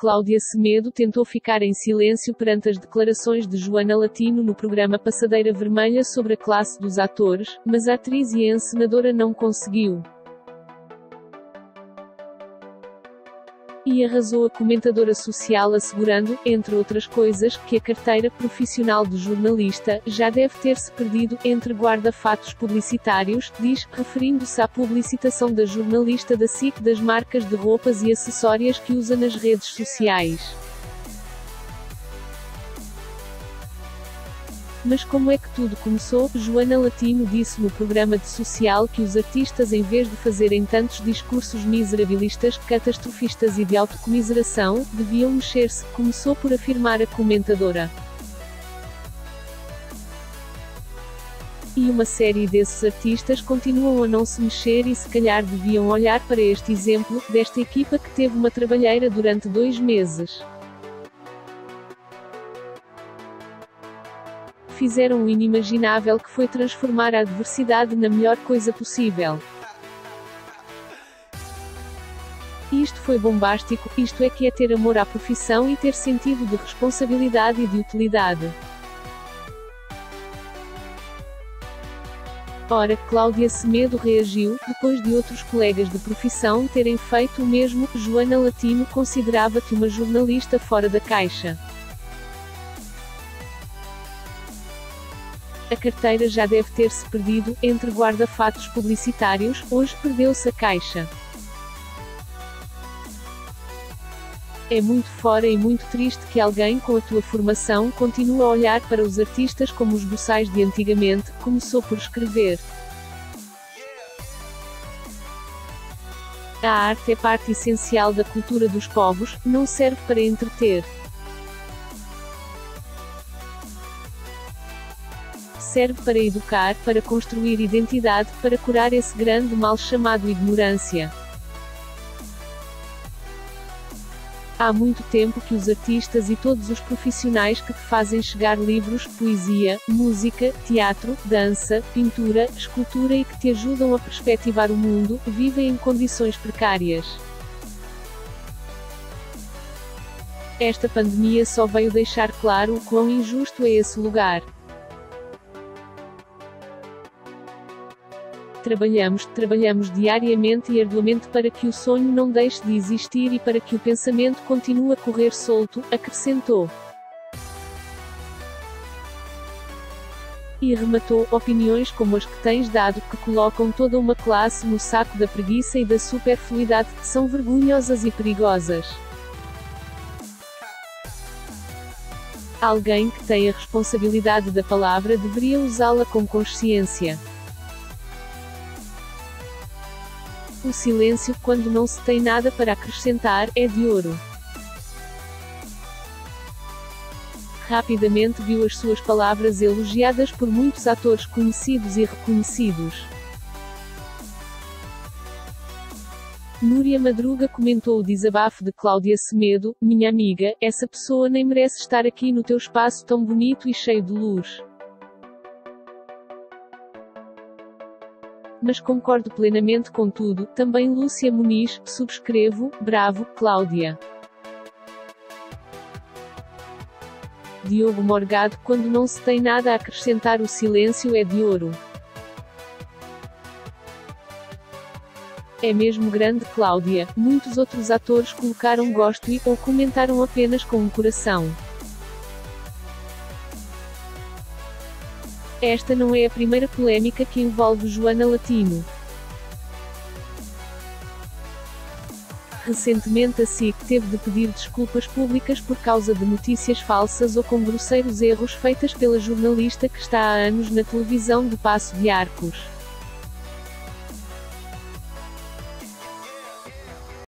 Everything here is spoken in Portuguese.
Cláudia Semedo tentou ficar em silêncio perante as declarações de Joana Latino no programa Passadeira Vermelha sobre a classe dos atores, mas a atriz e encenadora não conseguiu. E arrasou a comentadora social assegurando, entre outras coisas, que a carteira profissional de jornalista já deve ter-se perdido entre guarda-fatos publicitários, diz, referindo-se à publicitação da jornalista da SIC das marcas de roupas e acessórios que usa nas redes sociais. Mas como é que tudo começou? Joana Latino disse no programa de social que os artistas, em vez de fazerem tantos discursos miserabilistas, catastrofistas e de autocomiseração, deviam mexer-se, começou por afirmar a comentadora. E uma série desses artistas continuam a não se mexer e se calhar deviam olhar para este exemplo, desta equipa que teve uma trabalheira durante 2 meses. Fizeram o inimaginável, que foi transformar a adversidade na melhor coisa possível. Isto foi bombástico, isto é que é ter amor à profissão e ter sentido de responsabilidade e de utilidade. Ora, Cláudia Semedo reagiu, depois de outros colegas de profissão terem feito o mesmo. Joana Latino considerava-te uma jornalista fora da caixa. A carteira já deve ter-se perdido, entre guarda-fatos publicitários, hoje perdeu-se a caixa. É muito fora e muito triste que alguém com a tua formação continue a olhar para os artistas como os boçais de antigamente, começou por escrever. A arte é parte essencial da cultura dos povos, não serve para entreter. Serve para educar, para construir identidade, para curar esse grande mal chamado ignorância. Há muito tempo que os artistas e todos os profissionais que te fazem chegar livros, poesia, música, teatro, dança, pintura, escultura e que te ajudam a perspectivar o mundo, vivem em condições precárias. Esta pandemia só veio deixar claro o quão injusto é esse lugar. Trabalhamos diariamente e arduamente para que o sonho não deixe de existir e para que o pensamento continue a correr solto, acrescentou. E rematou, opiniões como as que tens dado, que colocam toda uma classe no saco da preguiça e da superfluidade, são vergonhosas e perigosas. Alguém que tem a responsabilidade da palavra deveria usá-la com consciência. O silêncio, quando não se tem nada para acrescentar, é de ouro. Rapidamente viu as suas palavras elogiadas por muitos atores conhecidos e reconhecidos. Núria Madruga comentou o desabafo de Cláudia Semedo: minha amiga, essa pessoa nem merece estar aqui no teu espaço tão bonito e cheio de luz. Mas concordo plenamente com tudo. Também Lúcia Muniz, subscrevo, bravo, Cláudia. Diogo Morgado, quando não se tem nada a acrescentar o silêncio é de ouro. É mesmo grande Cláudia. Muitos outros atores colocaram gosto e, ou comentaram apenas com um coração. Esta não é a primeira polêmica que envolve Joana Latino. Recentemente a SIC teve de pedir desculpas públicas por causa de notícias falsas ou com grosseiros erros feitas pela jornalista que está há anos na televisão de Paço de Arcos.